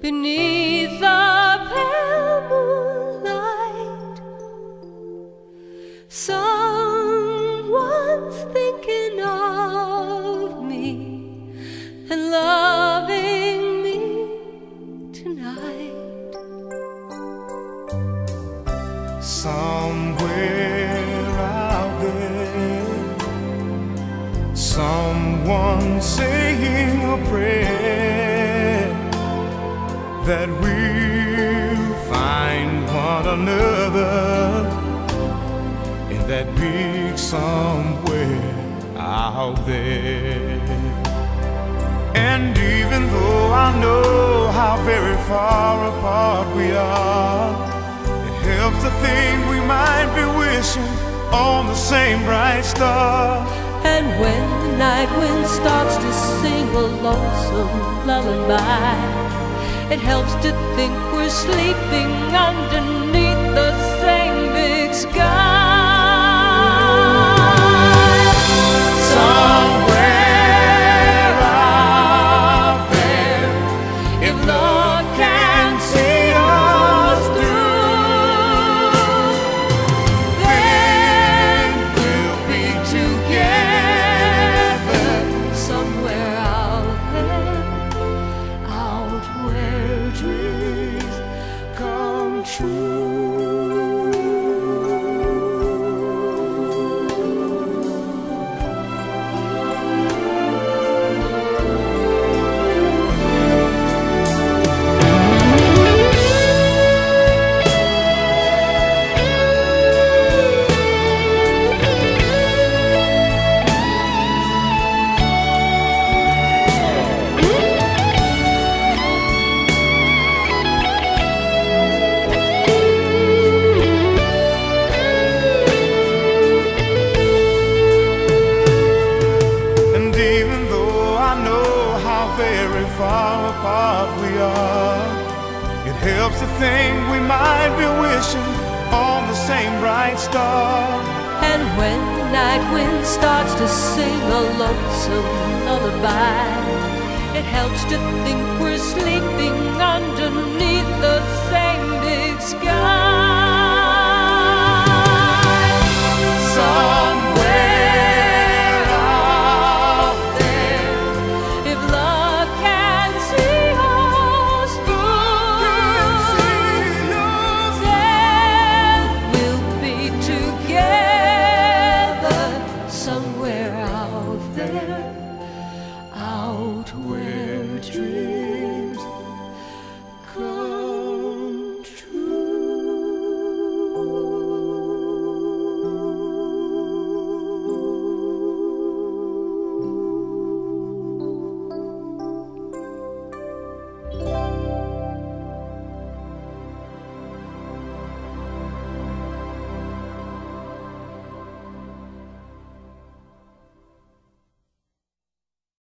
beneath the pale moonlight. Someone's thinking of me and loving me tonight. Somewhere out there, someone saying a prayer that we'll find one another in that big somewhere out there. And even though I know how very far apart we are, it helps to think we might be wishing on the same bright star. And when the night wind starts to sing a lonesome lullaby, it helps to think we're sleeping underneath the same big sky. Somewhere out there, if love can see us through, then we'll be together. Somewhere out there, out where dreams come true. Very far apart we are, it helps to think we might be wishing on the same bright star. And when the night wind starts to sing a lonesome lullaby, it helps to think we're sleeping underneath the